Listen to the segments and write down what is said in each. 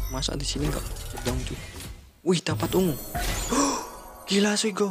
Masa di sini nggak dong cuy? Wih, dapat ungu. Gila cuy go.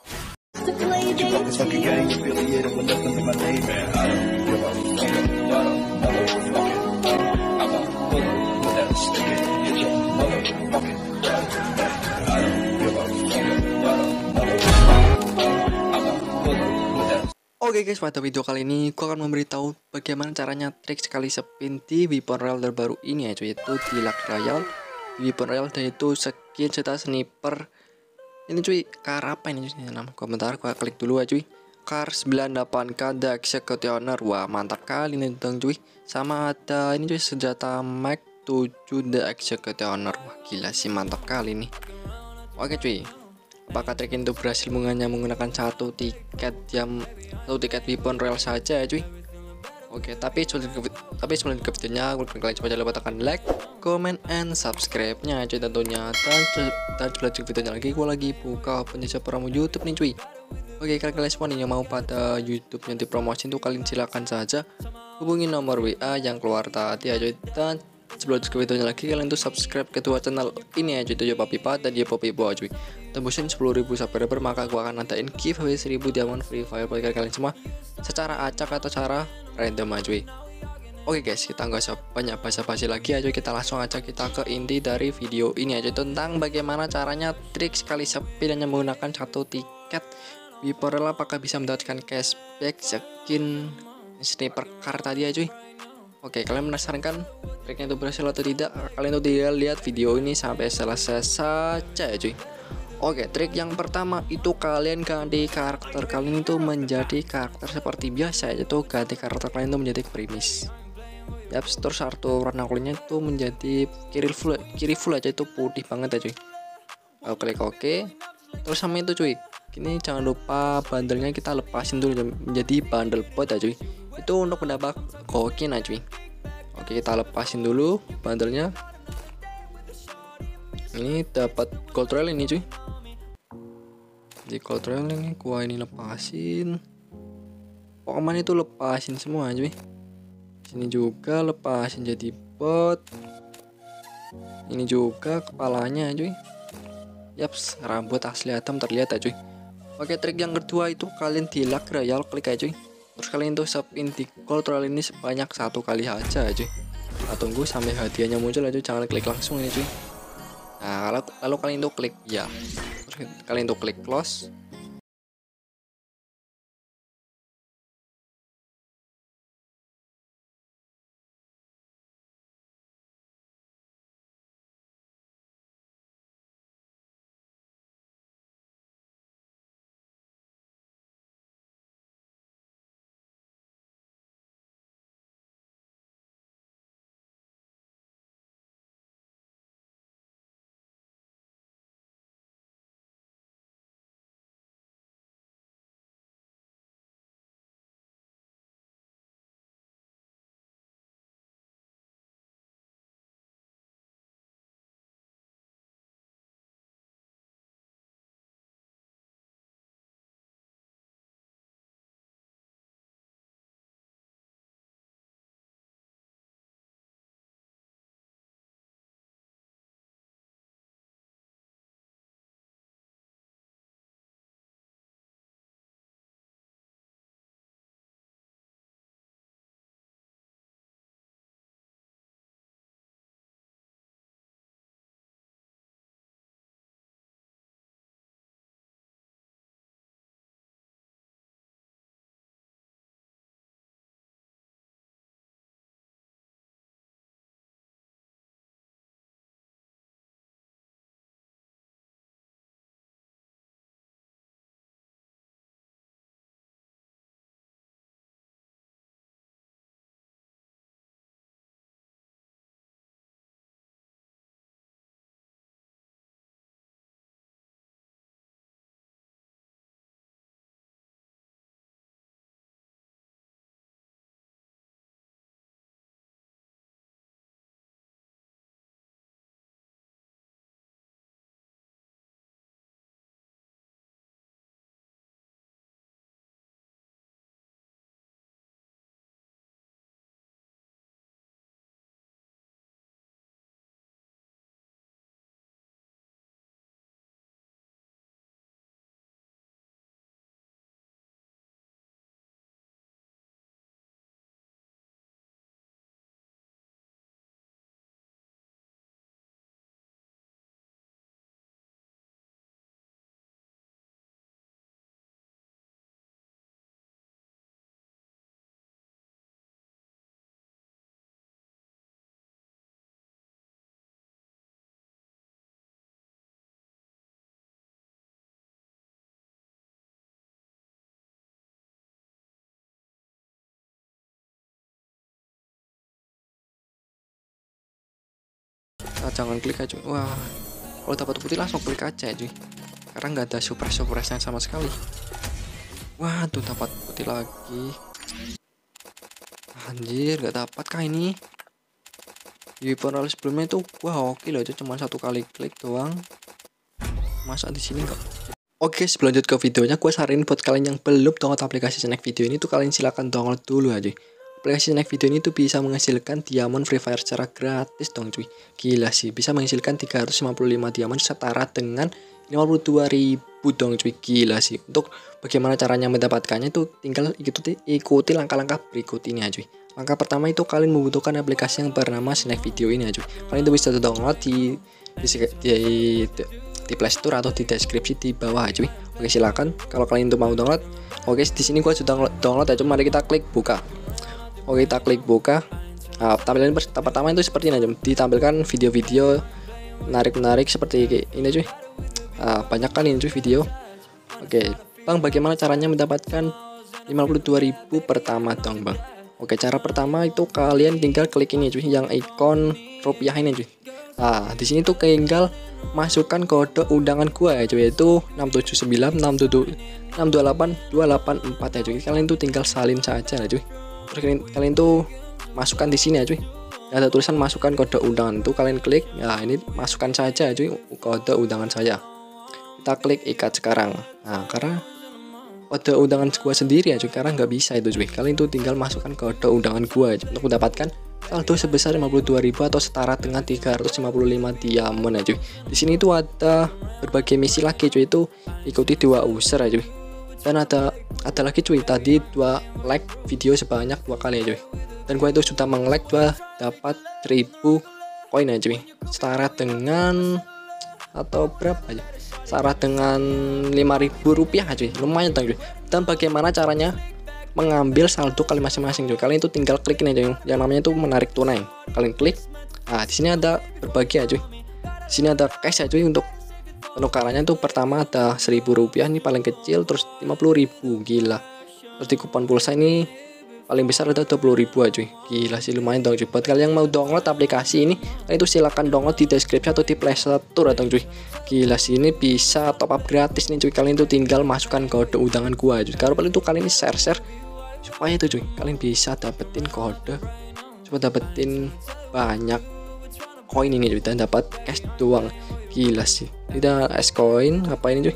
Oke guys, pada video kali ini aku akan memberitahu bagaimana caranya trik sekali spin di weapon royal terbaru ini ya cuy, itu di Luck Royale, di weapon royal, dan itu skin serta sniper. Ini cuy, car apa ini cuy? Nama komentar gua klik dulu ya cuy. Car 98K The Executioner. Wah, mantap kali nih dong cuy. Sama ada ini cuy, senjata Mag 7 The Executioner. Wah, gila sih, mantap kali nih. Oke cuy, apakah trik itu berhasil menggunakan satu tiket weapon royal saja ya cuy? Oke, tapi sebelum ke videonya, kalian coba jangan lupa tekan like, comment, and subscribe-nya cuy tentunya. Dan sebelum lanjut videonya lagi, gue lagi buka penjajah promo YouTube nih cuy. Oke, kalian semua nih yang mau pada YouTube yang dipromosin tuh, kalian silakan saja hubungi nomor WA yang keluar tadi ya cuy. Dan sebelum ke videonya lagi, kalian tuh subscribe kedua channel ini ya cuy, itu Yopa Pipa dan Yopa Pipa cuy. Tembusin 10.000 subscriber, maka gua akan nadain giveaway 1000 diamond free fire buat kalian semua secara acak atau cara random aja cuy. Oke guys, kita nggak usah banyak basa-basi lagi aja, kita langsung aja kita ke inti dari video ini aja, tentang bagaimana caranya trik sekali sepi dan menggunakan satu tiket weapon royal. Apakah bisa mendapatkan cashback skin sniper car tadi ya cuy. Oke, kalian penasaran kan triknya itu berhasil atau tidak? Kalian tuh tinggal lihat video ini sampai selesai saja ya cuy. Oke, trik yang pertama itu kalian ganti karakter kalian itu menjadi karakter seperti biasa, yaitu ganti karakter kalian itu menjadi primis. Yap, terus kartu warna kulitnya itu menjadi kiri full aja, itu putih banget ya cuy. Lalu klik oke. Terus sama itu cuy, ini jangan lupa bandelnya kita lepasin dulu menjadi bandel bot ya cuy. Itu untuk mendapat kokin ya cuy. Oke, kita lepasin dulu bandelnya. Ini dapat gold royal ini cuy. Di gold royal ini gua ini lepasin. Pokemon itu lepasin semua cuy. Sini juga lepasin jadi bot. Ini juga kepalanya cuy. Yaps, rambut asli Atom terlihat ya cuy. Oke, trik yang kedua itu kalian di Luck Royale, klik aja cuy. Terus kalian tuh spin di gold royal ini sebanyak 1 kali aja cuy. Nah, tunggu sampai hadiahnya muncul aja, jangan klik langsung ini cuy. Nah, lalu kalian tuh klik ya. Terus kalian tuh klik close. jangan klik aja. Wah, kalau dapat putih langsung klik aja cuy, karena nggak ada surprise sama sekali. Wah tuh dapat putih lagi. Anjir, nggak dapat kah ini? Di weapon roll sebelumnya itu wah oke loh, itu cuma 1 kali klik doang. Masa di sini nggak? Oke, sebelum lanjut ke videonya, gue saranin buat kalian yang belum download aplikasi Snack Video ini tuh kalian silahkan download dulu aja. Aplikasi Snack Video ini tuh bisa menghasilkan diamond Free Fire secara gratis dong cuy. Gila sih, bisa menghasilkan 355 diamond setara dengan 52.000 dong cuy. Gila sih. Untuk bagaimana caranya mendapatkannya itu tinggal ikuti langkah-langkah berikut ini aja cuy. Langkah pertama itu kalian membutuhkan aplikasi yang bernama Snack Video ini aja cuy. Kalian itu bisa download di Play Store atau di deskripsi di bawah cuy. Oke, silakan kalau kalian itu mau download. Oke, di sini gua sudah download aja. Mari kita klik buka. Oke, kita klik buka. Nah, tampilan pertama itu seperti ini aja. Ditampilkan video-video menarik seperti ini cuy. Banyak kali ini cuy video. Oke, Bang, bagaimana caranya mendapatkan 52.000 pertama dong, Bang? Oke, cara pertama itu kalian tinggal klik ini cuy, yang ikon rupiah ini cuy. Nah, di sini tuh tinggal masukkan kode undangan gua ya cuy, yaitu 679628284 ya cuy. Kalian tuh tinggal salin saja ya cuy. Terus kalian tuh masukkan di sini ya cuy. Ada tulisan masukkan kode undangan, tuh kalian klik. Nah, ini masukkan saja ya cuy kode undangan saya. Kita klik ikat sekarang. Nah, karena kode undangan gua sendiri ya cuy, karena nggak bisa itu cuy. Kalian tuh tinggal masukkan kode undangan gua ya, untuk mendapatkan saldo sebesar 52.000 atau setara dengan 355 diamond ya cuy. Di sini tuh ada berbagai misi lagi cuy, itu ikuti 2 user ya cuy. Dan ada lagi cuy, tadi 2 like video sebanyak 2 kali ya cuy. Dan gua itu sudah meng-like, gua dapat 1000 koin ya cuy. Setara dengan atau berapa ya? Setara dengan 5.000 rupiah cuy. Lumayan dong cuy. Dan bagaimana caranya mengambil saldo kalian masing-masing cuy? Kalian itu tinggal klik ini aja yang namanya itu menarik tunai. Kalian klik. Nah, di sini ada berbagi ya cuy. Di sini ada cash ya cuy, untuk penukarannya tuh pertama ada 1.000 rupiah ini paling kecil, terus 50.000, gila. Terus di kupon pulsa ini paling besar ada 20.000 ya cuy. Gila sih, lumayan dong cuy. Buat kalian yang mau download aplikasi ini, kalian itu silahkan download di deskripsi atau di Play Store dong cuy. Gila sih, ini bisa top up gratis nih cuy. Kalian itu tinggal masukkan kode undangan gua cuy. Kalau paling itu kalian ini share supaya itu cuy kalian bisa dapetin kode, supaya dapetin banyak koin ini cuy, dan dapat cash doang. Gila sih, tidak es koin apa ini cuy.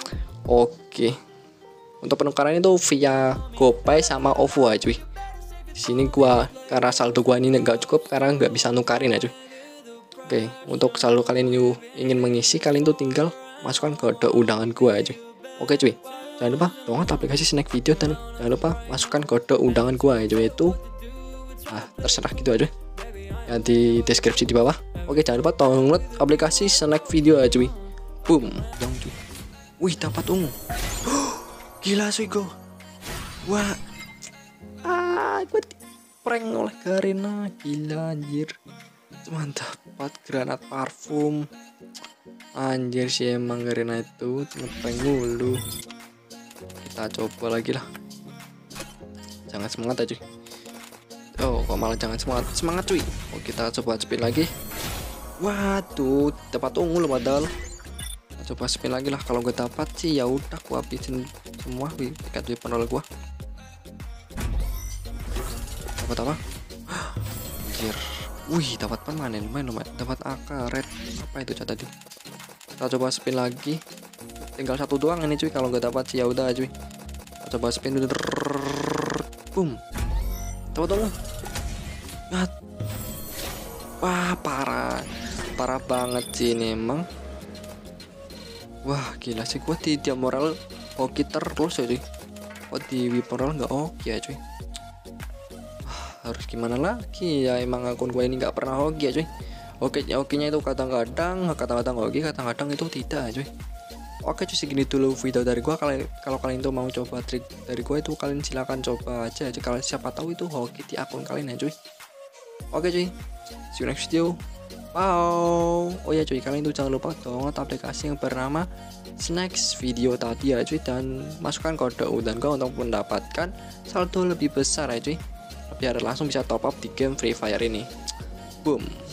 Oke, untuk penukaran itu via GoPay sama OVO ya cuy. Di sini gua karena saldo gua ini nggak cukup karena nggak bisa nukarin ya cuy. Oke, untuk saldo kalian yang ingin mengisi, kalian tuh tinggal masukkan kode undangan gua ya cuy. Oke cuy, jangan lupa download aplikasi Snack Video dan jangan lupa masukkan kode undangan gua ya cuy, itu terserah gitu aja yang di deskripsi di bawah. Oke, jangan lupa download aplikasi Snack Video ya cuy. Boom, yang cuy. Wih, dapat ungu. Gila sih go. Wah. Gue prank oleh Garena. Gila anjir. Cuma dapat granat parfum. Anjir sih emang Garena itu ngeprank mulu. Kita coba lagi lah. Jangan semangat aja. Oh, kok malah jangan semangat cuy. Oh, kita coba spin lagi. Waduh, dapat ungu loh padahal. Kita coba spin lagi lah. Kalau gue dapat sih ya udah gua habisin semua tiket weapon roll gua. Dapat apa? Anjir. Wih, dapat permanen lumayan. Dapat AK red. Apa itu tadi? Kita coba spin lagi. Tinggal 1 doang ini cuy. Kalau nggak dapat sih ya udah cuy. Kita coba spin. Boom. Dapat ungu. Wah, parah banget sih ini emang. Wah, gila sih gua di dia moral hoki terus ya cuy. Kok di weapon roll nggak oke ya cuy. Harus gimana lagi ya, emang akun gue ini nggak pernah hoki ya cuy. Oke ya, oke-nya itu kadang-kadang hoki, kadang-kadang itu tidak ya cuy. Oke cuy, segini dulu video dari gue. Kalau kalian tuh mau coba trik dari gue itu, kalian silakan coba aja. Kalau siapa tahu itu hoki di akun kalian ya cuy. Oke cuy, see you next video. Wow. Oh ya cuy, kalian tuh jangan lupa download aplikasi yang bernama Snack Video tadi ya cuy, dan masukkan kode undangan gue untuk mendapatkan saldo lebih besar ya cuy, biar langsung bisa top up di game Free Fire ini. Boom.